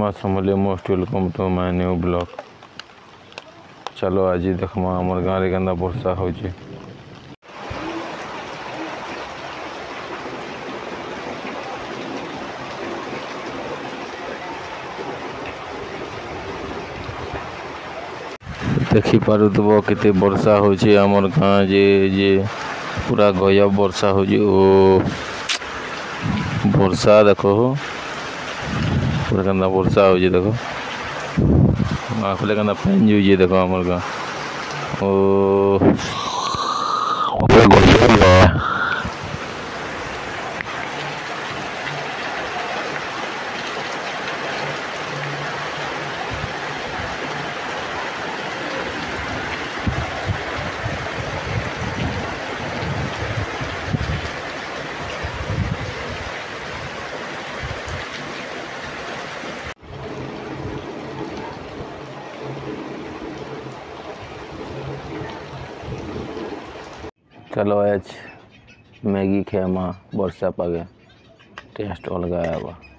माँ समलिया most welcome to my new blog. चलो आज देखमा हमर गाँव रे केंदा वर्षा होची। देखी पारुथबो केते वर्षा होची हमर गाँव जे पूरा गजब वर्षा होची। ओ वर्षा देखो पूरा केंदा वर्षा होची देखो आखले केंदा पानी जुई देखो हमर गाँव। ओ चलो आज मैगी खेमा वर्षा पागे टेस्ट अलग आया।